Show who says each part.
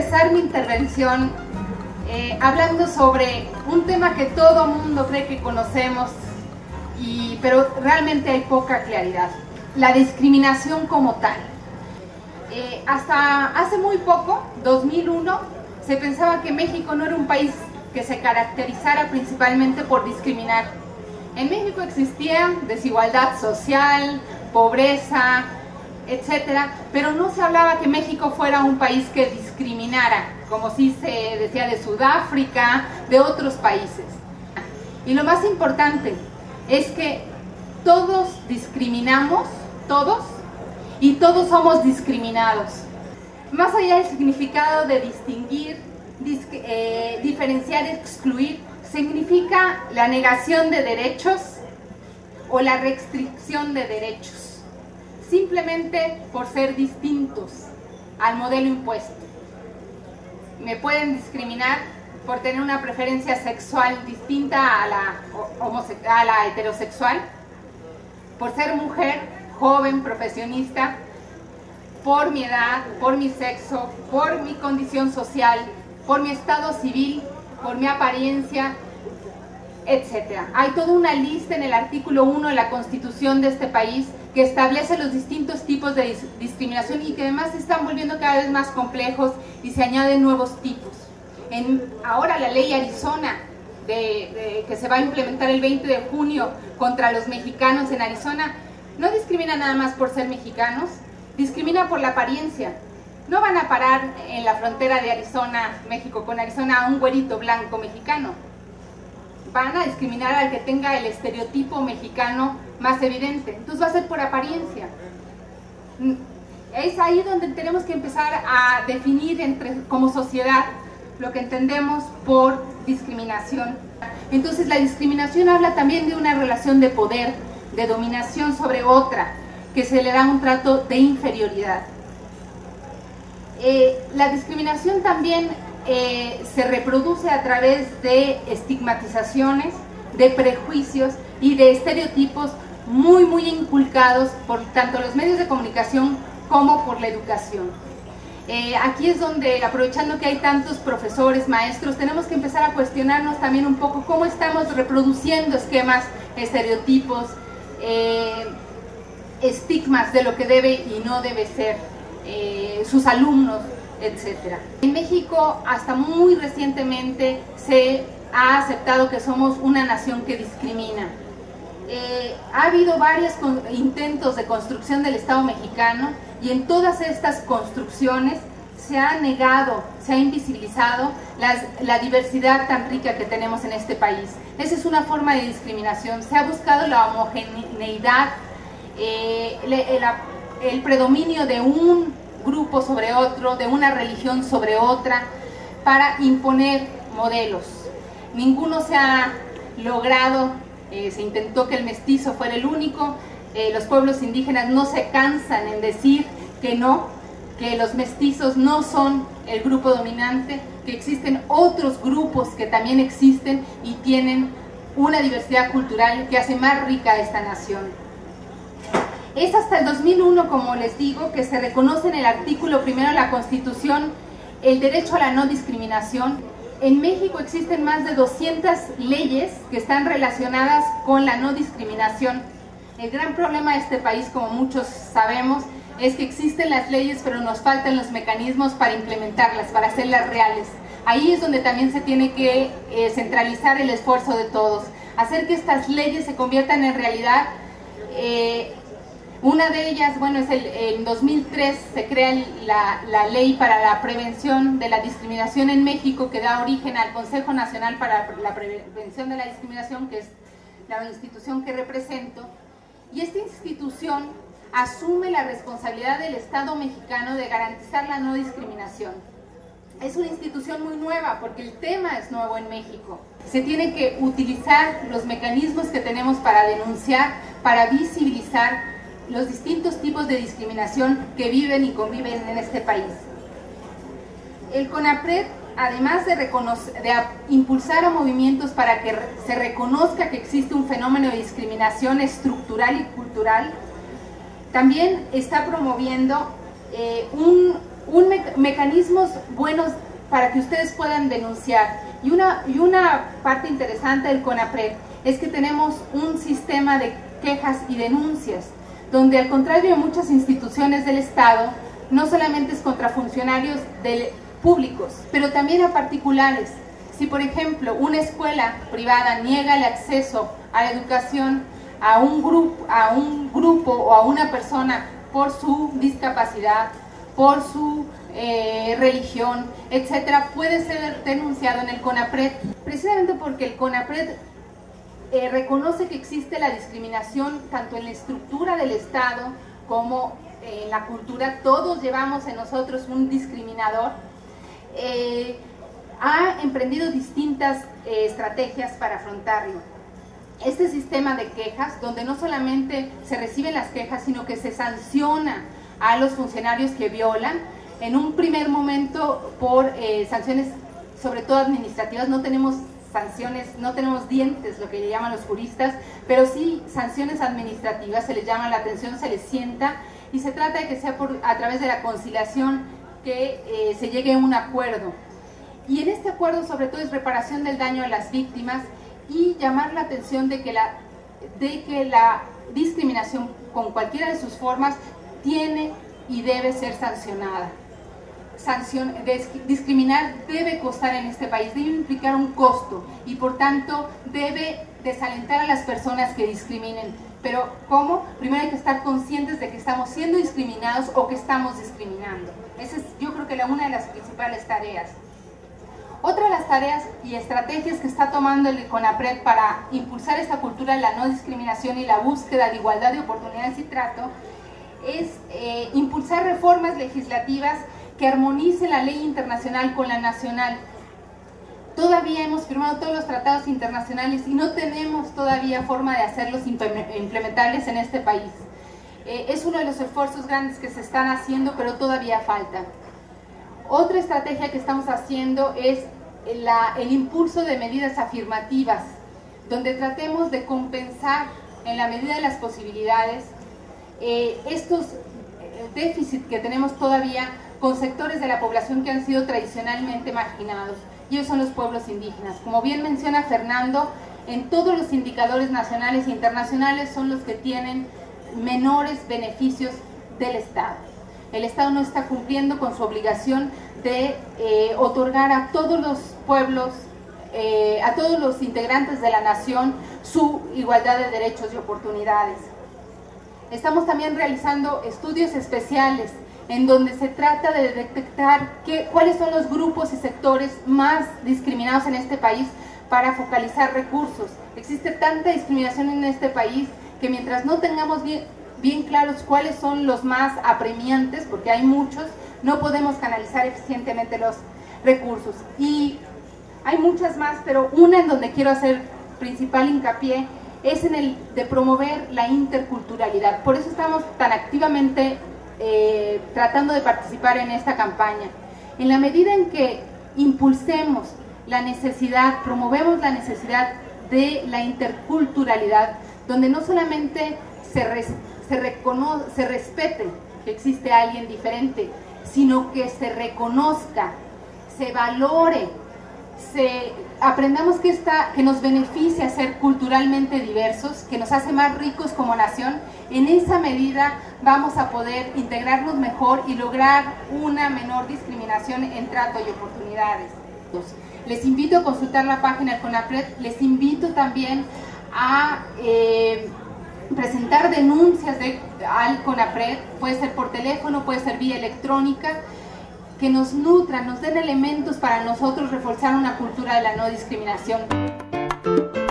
Speaker 1: empezar mi intervención hablando sobre un tema que todo mundo cree que conocemos, pero realmente hay poca claridad: la discriminación como tal. Hasta hace muy poco, 2001, se pensaba que México no era un país que se caracterizara principalmente por discriminar. En México existía desigualdad social, pobreza, etcétera, pero no se hablaba que México fuera un país que discriminara, como sí se decía de Sudáfrica, de otros países. Y lo más importante es que todos discriminamos, todos, y todos somos discriminados. Más allá del significado de distinguir, diferenciar, excluir, significa la negación de derechos o la restricción de derechos, simplemente por ser distintos al modelo impuesto. Me pueden discriminar por tener una preferencia sexual distinta a la heterosexual, por ser mujer, joven, profesionista, por mi edad, por mi sexo, por mi condición social, por mi estado civil, por mi apariencia, etc. Hay toda una lista en el artículo 1 de la Constitución de este país que establece los distintos tipos de discriminación y que además se están volviendo cada vez más complejos y se añaden nuevos tipos. Ahora la ley Arizona, que se va a implementar el 20 de junio contra los mexicanos en Arizona, no discrimina nada más por ser mexicanos, discrimina por la apariencia. No van a parar en la frontera de Arizona, México con Arizona, a un güerito blanco mexicano. Van a discriminar al que tenga el estereotipo mexicano más evidente. Entonces va a ser por apariencia. Es ahí donde tenemos que empezar a definir como sociedad lo que entendemos por discriminación. Entonces la discriminación habla también de una relación de poder, de dominación sobre otra, que se le da un trato de inferioridad. La discriminación también se reproduce a través de estigmatizaciones, de prejuicios y de estereotipos muy inculcados por tanto los medios de comunicación como por la educación. Aquí es donde, aprovechando que hay tantos profesores, maestros, tenemos que empezar a cuestionarnos también un poco cómo estamos reproduciendo esquemas, estereotipos, estigmas de lo que debe y no debe ser sus alumnos, etc. En México, hasta muy recientemente, se ha aceptado que somos una nación que discrimina. Ha habido varios intentos de construcción del Estado mexicano y en todas estas construcciones se ha negado, se ha invisibilizado la diversidad tan rica que tenemos en este país. Esa es una forma de discriminación. Se ha buscado la homogeneidad, el predominio de un grupo sobre otro, de una religión sobre otra, para imponer modelos. Ninguno se ha logrado. Se intentó que el mestizo fuera el único. Los pueblos indígenas no se cansan en decir que no, que los mestizos no son el grupo dominante, que existen otros grupos que también existen y tienen una diversidad cultural que hace más rica a esta nación. Es hasta el 2001, como les digo, que se reconoce en el artículo 1 de la Constitución el derecho a la no discriminación. En México existen más de 200 leyes que están relacionadas con la no discriminación. El gran problema de este país, como muchos sabemos, es que existen las leyes, pero nos faltan los mecanismos para implementarlas, para hacerlas reales. Ahí es donde también se tiene que centralizar el esfuerzo de todos, hacer que estas leyes se conviertan en realidad. Una de ellas, bueno, es en 2003 se crea la Ley para la Prevención de la Discriminación en México, que da origen al Consejo Nacional para la Prevención de la Discriminación, que es la institución que represento. Y esta institución asume la responsabilidad del Estado mexicano de garantizar la no discriminación. Es una institución muy nueva porque el tema es nuevo en México. Se tienen que utilizar los mecanismos que tenemos para denunciar, para visibilizar los distintos tipos de discriminación que viven y conviven en este país. El CONAPRED, además de impulsar a movimientos para que se reconozca que existe un fenómeno de discriminación estructural y cultural, también está promoviendo mecanismos buenos para que ustedes puedan denunciar. Y una parte interesante del CONAPRED es que tenemos un sistema de quejas y denuncias, donde al contrario de muchas instituciones del Estado, no solamente es contra funcionarios públicos, pero también a particulares. Si, por ejemplo, una escuela privada niega el acceso a la educación a un grupo o a una persona por su discapacidad, por su religión, etcétera, puede ser denunciado en el CONAPRED, precisamente porque el CONAPRED reconoce que existe la discriminación tanto en la estructura del Estado como en la cultura. Todos llevamos en nosotros un discriminador. Ha emprendido distintas estrategias para afrontarlo. Este sistema de quejas, donde no solamente se reciben las quejas, sino que se sanciona a los funcionarios que violan, en un primer momento por sanciones, sobre todo administrativas. No tenemos sanciones, no tenemos dientes, lo que le llaman los juristas, pero sí sanciones administrativas. Se les llama la atención, se les sienta, y se trata de que sea a través de la conciliación que se llegue a un acuerdo. Y en este acuerdo sobre todo es reparación del daño a las víctimas y llamar la atención de que la discriminación con cualquiera de sus formas tiene y debe ser sancionada. Discriminar debe costar en este país, debe implicar un costo y por tanto debe desalentar a las personas que discriminen. Pero ¿cómo? Primero hay que estar conscientes de que estamos siendo discriminados o que estamos discriminando. Esa es, yo creo que una de las principales tareas. Otra de las tareas y estrategias que está tomando el CONAPRED para impulsar esta cultura de la no discriminación y la búsqueda de igualdad de oportunidades y trato es impulsar reformas legislativas que armonicen la ley internacional con la nacional. Todavía hemos firmado todos los tratados internacionales y no tenemos todavía forma de hacerlos implementables en este país. Es uno de los esfuerzos grandes que se están haciendo, pero todavía falta. Otra estrategia que estamos haciendo es el impulso de medidas afirmativas, donde tratemos de compensar en la medida de las posibilidades estos déficits que tenemos todavía con sectores de la población que han sido tradicionalmente marginados, y ellos son los pueblos indígenas. Como bien menciona Fernando, en todos los indicadores nacionales e internacionales son los que tienen menores beneficios del Estado. El Estado no está cumpliendo con su obligación de otorgar a todos los pueblos, a todos los integrantes de la nación, su igualdad de derechos y oportunidades. Estamos también realizando estudios especiales en donde se trata de detectar cuáles son los grupos y sectores más discriminados en este país para focalizar recursos. Existe tanta discriminación en este país que mientras no tengamos bien claros cuáles son los más apremiantes, porque hay muchos, no podemos canalizar eficientemente los recursos. Y hay muchas más, pero una en donde quiero hacer principal hincapié es en el de promover la interculturalidad. Por eso estamos tan activamente tratando de participar en esta campaña. En la medida en que impulsemos la necesidad, promovemos la necesidad de la interculturalidad, donde no solamente se respete que existe alguien diferente, sino que se reconozca, se valore, aprendamos que nos beneficia ser culturalmente diversos, que nos hace más ricos como nación. En esa medida vamos a poder integrarnos mejor y lograr una menor discriminación en trato y oportunidades. Les invito a consultar la página del CONAPRED, les invito también a presentar denuncias al CONAPRED, puede ser por teléfono, puede ser vía electrónica, que nos nutran, nos den elementos para nosotros reforzar una cultura de la no discriminación.